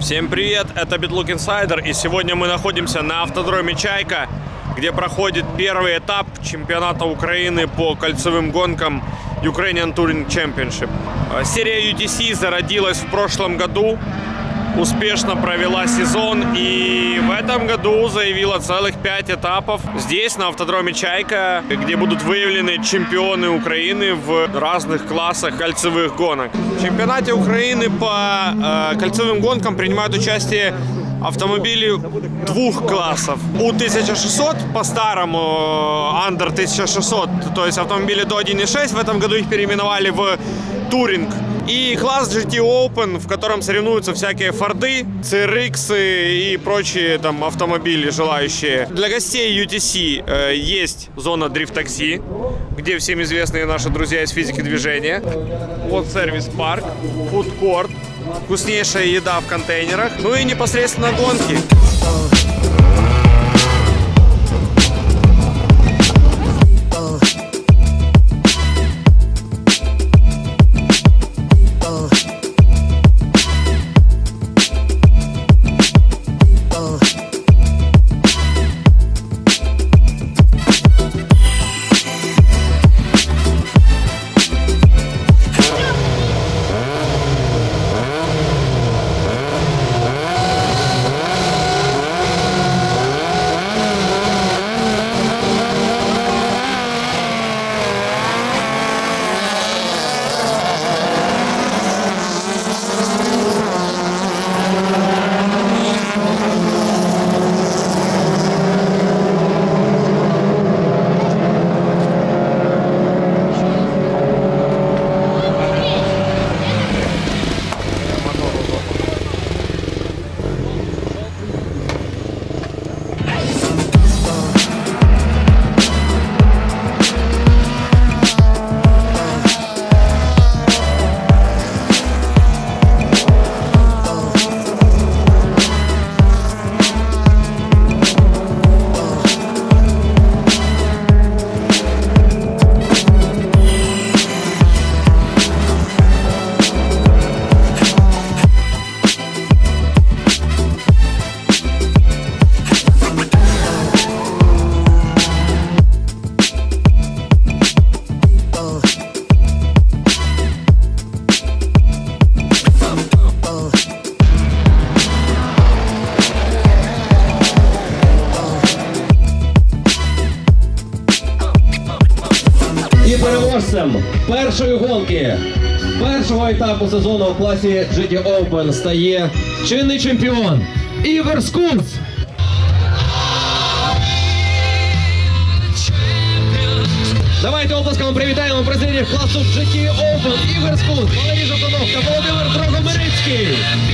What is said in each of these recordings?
Всем привет, это BitLook Insider, и сегодня мы находимся на автодроме Чайка, где проходит первый этап чемпионата Украины по кольцевым гонкам Ukrainian Touring Championship. Серия UTC зародилась в прошлом году, успешно провела сезон и в этом году заявила целых 5 этапов здесь, на автодроме Чайка, где будут выявлены чемпионы Украины в разных классах кольцевых гонок. В чемпионате Украины по кольцевым гонкам принимают участие автомобили двух классов. У-1600 по-старому, Under 1600, то есть автомобили до 1.6, в этом году их переименовали в Touring. И класс GT Open, в котором соревнуются всякие Форды, CRX и прочие там автомобили желающие. Для гостей UTC есть зона дрифт-такси, где всем известные наши друзья из физики движения. Вот сервис-парк, фудкорт, вкуснейшая еда в контейнерах, ну и непосредственно гонки. Переможцем першої гонки першого етапу сезону в класі GT Open стає чинний чемпіон Ігор Скунс. Давайте оплесками привітаємо президентів класу GT Open Ігор Скунс, Валерій Жовтанов та Володимир Дрогомирицький.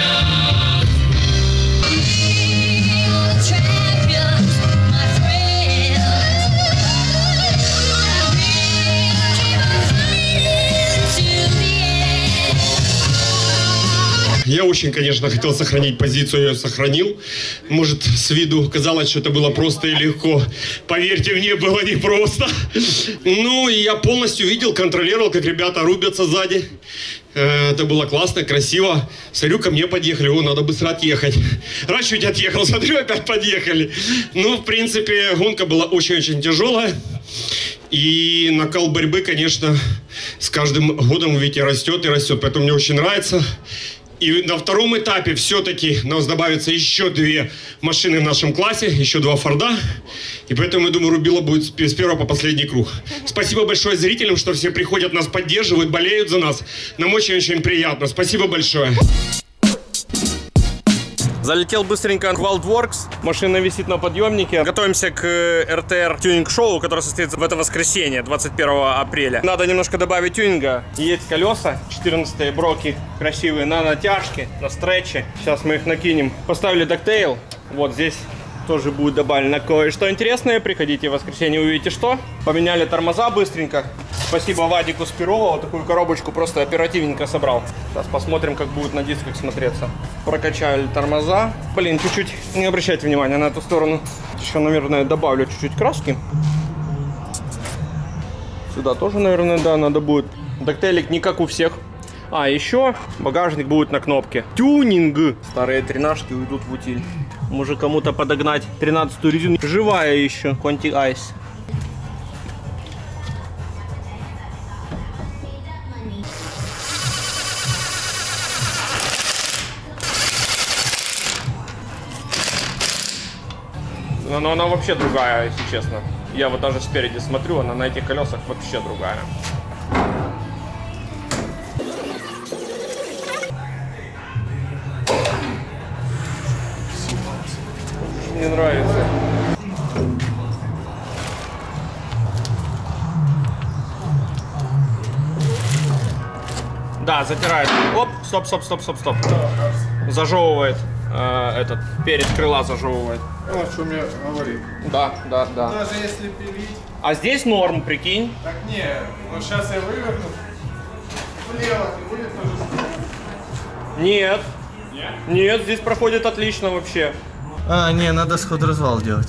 Я очень, конечно, хотел сохранить позицию, я ее сохранил. Может, с виду казалось, что это было просто и легко. Поверьте мне, было непросто. Ну, и я полностью видел, контролировал, как ребята рубятся сзади. Это было классно, красиво. Смотрю, ко мне подъехали, о, надо быстро отъехать. Раз чуть отъехал, смотрю, опять подъехали. Ну, в принципе, гонка была очень-очень тяжелая. И накал борьбы, конечно, с каждым годом, видите, растет и растет. Поэтому мне очень нравится. И на втором этапе все-таки у нас добавится еще 2 машины в нашем классе, еще 2 Форда. И поэтому, я думаю, рубило будет с первого по последний круг. Спасибо большое зрителям, что все приходят, нас поддерживают, болеют за нас. Нам очень-очень приятно. Спасибо большое. Залетел быстренько в WildWorks, машина висит на подъемнике. Готовимся к RTR тюнинг-шоу, которое состоится в это воскресенье, 21 апреля. Надо немножко добавить тюнинга. Есть колеса, 14-е броки, красивые, на натяжке, на стретче. Сейчас мы их накинем. Поставили дактейл, вот здесь тоже будет добавлено кое-что интересное. Приходите в воскресенье, увидите что. Поменяли тормоза быстренько. Спасибо Вадику Спирову, вот такую коробочку просто оперативненько собрал. Сейчас посмотрим, как будет на дисках смотреться. Прокачали тормоза. Блин, чуть-чуть не обращайте внимания на эту сторону. Еще, наверное, добавлю чуть-чуть краски. Сюда тоже, наверное, да, надо будет. Дактейлик не как у всех. А, еще багажник будет на кнопке. Тюнинг. Старые тренажки уйдут в утиль. Может кому-то подогнать 13-ю резину. Живая еще. Conti Ice. Но она вообще другая, если честно. Я вот даже спереди смотрю, она на этих колесах вообще другая. Мне нравится. Да, затирает. Оп, стоп. Зажевывает. Этот перед крыла зажевывает. Вот что мне говорит. Да. Даже если пилить. А здесь норм, прикинь. Так не, вот сейчас я выверну. Влево не будет тоже. Нет. Нет, здесь проходит отлично вообще. А, не, надо сход-развал делать.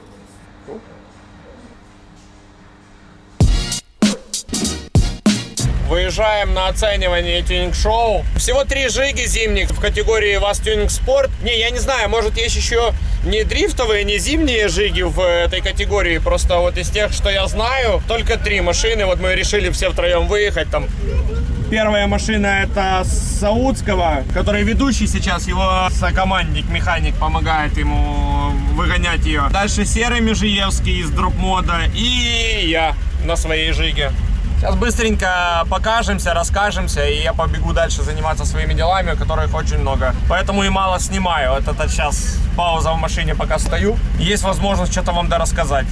Выезжаем на оценивание тюнинг-шоу. Всего 3 жиги зимних в категории ВАЗ Тюнинг Спорт. Не, я не знаю, может есть еще не дрифтовые, не зимние жиги в этой категории. Просто вот из тех, что я знаю, только 3 машины. Вот мы решили все втроем выехать там. Первая машина это Саудского, который ведущий сейчас, его сокомандник, механик помогает ему выгонять ее. Дальше Серый Межиевский из дроп-мода и я на своей жиге. Сейчас быстренько покажемся, расскажемся, и я побегу дальше заниматься своими делами, которых очень много. Поэтому и мало снимаю. Вот это сейчас пауза в машине, пока стою. Есть возможность что-то вам рассказать.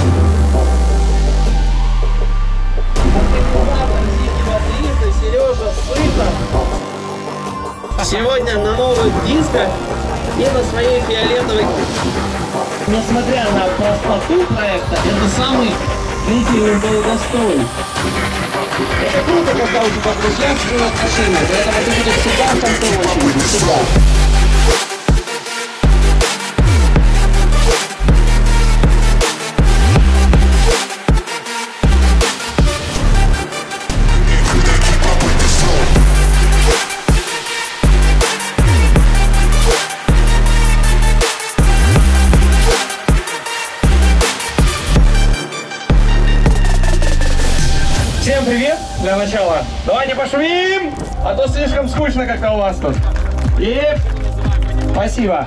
Сережа Сыта сегодня на новых дисках и на своей фиолетовой. Несмотря на простоту проекта, это самый длительный долгостой. Это круто, когда у тебя друзья в машине, поэтому ты будешь всегда в конце очереди, всегда. Всем привет для начала. Давайте пошумим, а то слишком скучно как-то у вас тут. И спасибо.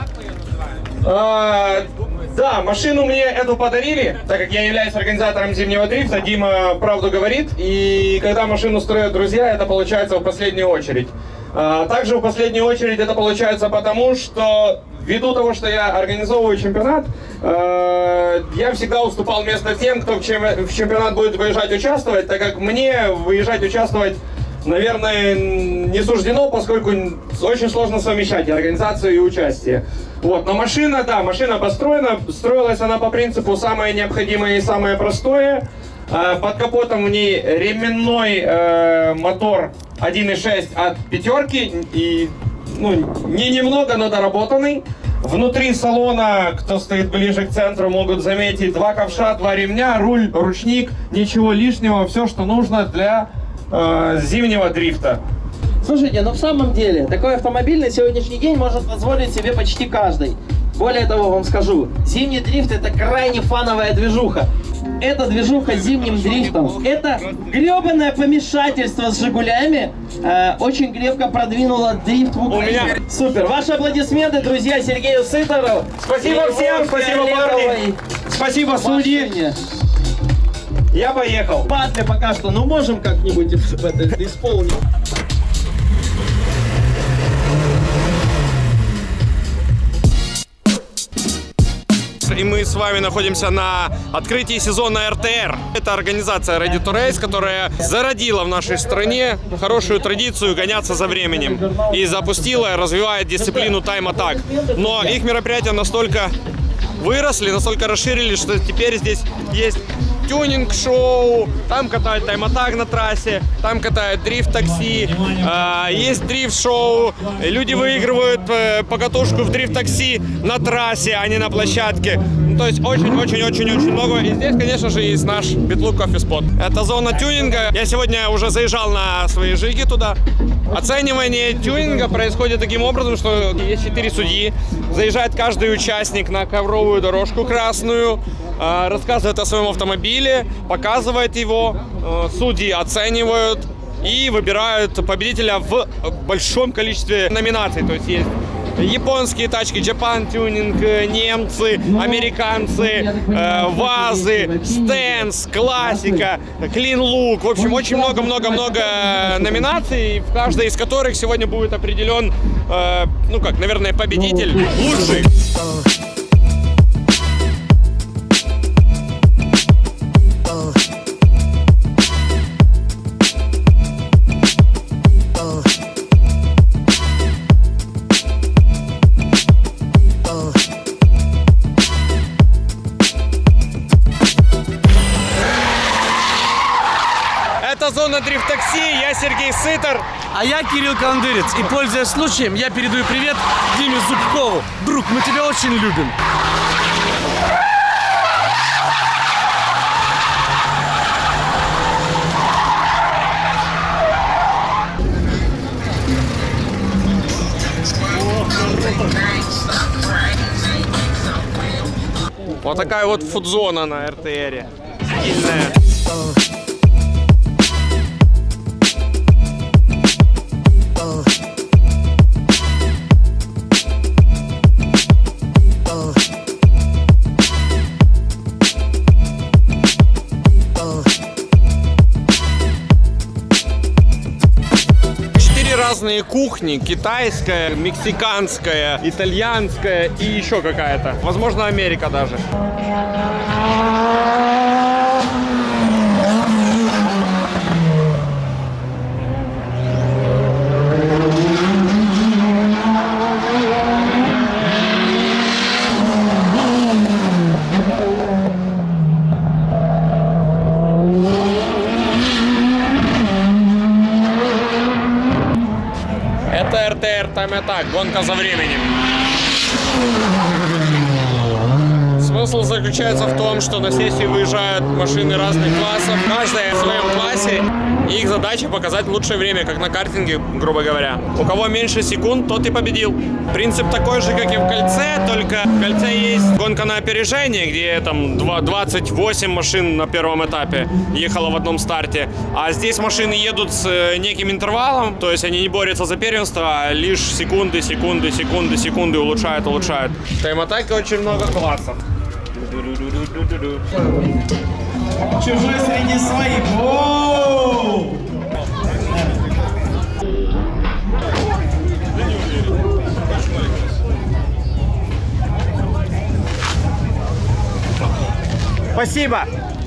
Да, машину мне эту подарили, так как я являюсь организатором зимнего дрифта. Дима правду говорит. И когда машину строят друзья, это получается в последнюю очередь. Также в последнюю очередь это получается потому, что ввиду того, что я организовываю чемпионат, я всегда уступал место тем, кто в чемпионат будет выезжать участвовать, так как мне выезжать участвовать, наверное, не суждено, поскольку очень сложно совмещать и организацию, и участие. Вот, но машина, да, машина построена, строилась она по принципу самое необходимое и самое простое. Под капотом в ней ременной мотор 1.6 от пятерки, и не немного, но доработанный. Внутри салона, кто стоит ближе к центру, могут заметить 2 ковша, 2 ремня, руль, ручник, ничего лишнего, все, что нужно для зимнего дрифта. Слушайте, но в самом деле, такой автомобиль на сегодняшний день может позволить себе почти каждый. Более того, вам скажу, зимний дрифт — это крайне фановая движуха. Это движуха с зимним дрифтом. Это гребаное помешательство с «Жигулями» очень крепко продвинуло дрифт в Украине. Супер. Ваши аплодисменты, друзья, Сергею Сытору. Спасибо всем, спасибо, парни. Спасибо, судьи. Я поехал. Батли пока что, но можем как-нибудь это исполнить. И мы с вами находимся на открытии сезона РТР. Это организация Ready to Race, которая зародила в нашей стране хорошую традицию гоняться за временем. И запустила и развивает дисциплину тайм-атак. Но их мероприятия настолько выросли, настолько расширились, что теперь здесь есть тюнинг-шоу, там катают тайм-атак на трассе, там катают дрифт-такси, есть дрифт-шоу, люди выигрывают покатушку в дрифт-такси на трассе, а не на площадке. То есть очень-очень-очень-очень много. И здесь, конечно же, есть наш BitLook Coffee Spot. Это зона тюнинга. Я сегодня уже заезжал на свои жиги туда. Оценивание тюнинга происходит таким образом, что есть 4 судьи. Заезжает каждый участник на ковровую дорожку красную, рассказывает о своем автомобиле, показывает его, судьи оценивают и выбирают победителя в большом количестве номинаций. То есть есть японские тачки, Japan Tuning, немцы, американцы, ВАЗы, Стэнс, классика, Clean Look. В общем, очень много-много-много номинаций, в каждой из которых сегодня будет определен, ну как, наверное, победитель лучший. Это зона дрифт-такси, я Сергей Сытор. А я Кирилл Кандырец. И, пользуясь случаем, я передаю привет Диме Зубкову. Друг, мы тебя очень любим. Вот такая вот фудзона на РТРе. Стильная. Разные кухни: китайская, мексиканская, итальянская и еще какая-то. Возможно, Америка даже. Это РТР Time Attack, гонка за временем. Смысл заключается в том, что на сессию выезжают машины разных классов, каждая в своем классе, и их задача показать лучшее время, как на картинге, грубо говоря. У кого меньше секунд, тот и победил. Принцип такой же, как и в кольце, только в кольце есть гонка на опережение, где там 28 машин на первом этапе ехало в одном старте, а здесь машины едут с неким интервалом, то есть они не борются за первенство, а лишь секунды улучшают. В тайм-атаке очень много классов. Чужой среди своих. Воу! Спасибо!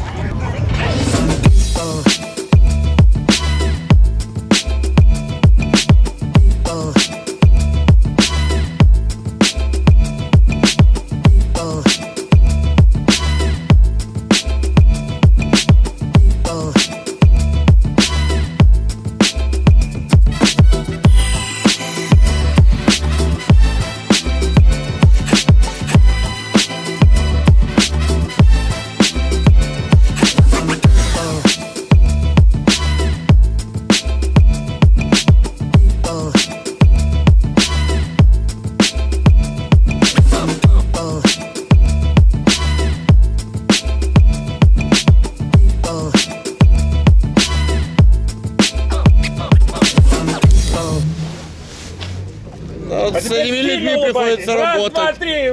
Вот с этими людьми приходится работать. Раз, два, три.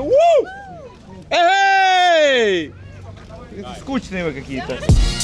Эй! Скучные вы какие-то.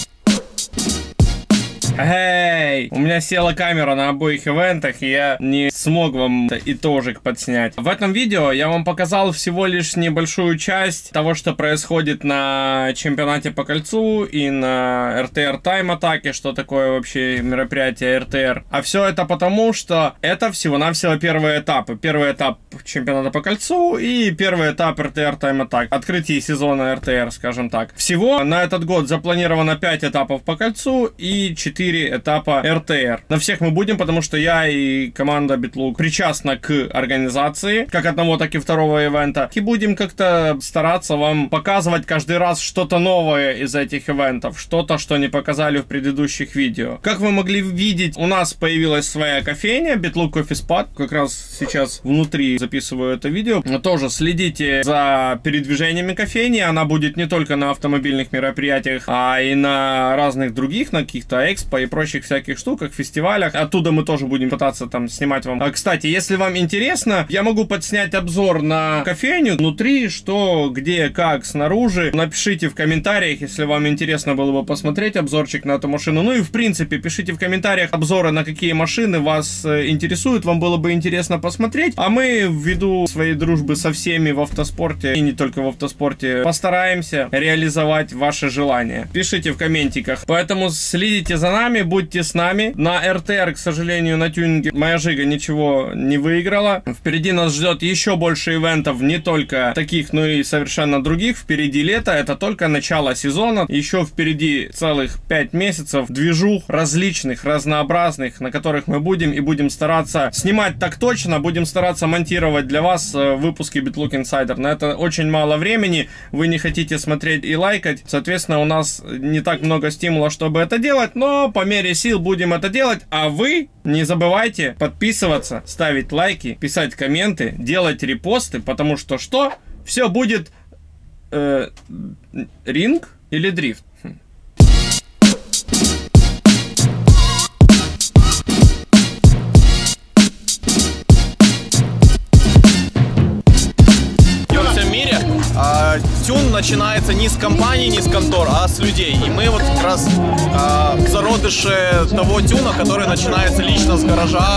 Эй! У меня села камера на обоих ивентах, и я не смог вам итожик подснять. В этом видео я вам показал всего лишь небольшую часть того, что происходит на чемпионате по кольцу и на RTR Time Attack, что такое вообще мероприятие RTR. А все это потому, что это всего-навсего первые этапы. Первый этап чемпионата по кольцу и первый этап RTR Time Attack. Открытие сезона RTR, скажем так. Всего на этот год запланировано 5 этапов по кольцу и 4 этапа RTR. На всех мы будем, потому что я и команда BitLook причастна к организации, как одного, так и второго ивента. И будем как-то стараться вам показывать каждый раз что-то новое из этих ивентов, что-то, что не показали в предыдущих видео. Как вы могли видеть, у нас появилась своя кофейня, BitLook Coffee Spot. Как раз сейчас внутри записываю это видео. Тоже следите за передвижениями кофейни. Она будет не только на автомобильных мероприятиях, а и на разных других, на каких-то экспо и прочих всяких штуках, фестивалях. Оттуда мы тоже будем пытаться там снимать вам. Кстати, если вам интересно, я могу подснять обзор на кофейню внутри, что, где, как, снаружи. Напишите в комментариях, если вам интересно было бы посмотреть обзорчик на эту машину. Ну и в принципе, пишите в комментариях обзоры на какие машины вас интересуют, вам было бы интересно посмотреть. А мы, ввиду своей дружбы со всеми в автоспорте, и не только в автоспорте, постараемся реализовать ваши желания. Пишите в комментиках. Поэтому следите за нами, будьте с нами. На РТР, к сожалению, на тюнинге моя Жига ничего не выиграла. Впереди нас ждет еще больше ивентов, не только таких, но и совершенно других. Впереди лето, это только начало сезона. Еще впереди целых 5 месяцев движух различных, разнообразных, на которых мы будем стараться снимать так точно, будем стараться монтировать для вас выпуски BitLook Insider. На это очень мало времени, вы не хотите смотреть и лайкать, соответственно, у нас не так много стимула, чтобы это делать, но по мере сил будем это делать, а вы не забывайте подписываться, ставить лайки, писать комменты, делать репосты, потому что все будет ринг или дрифт. Тюн начинается не с компаний, не с контор, а с людей. И мы вот как раз зародыши того тюна, который начинается лично с гаража.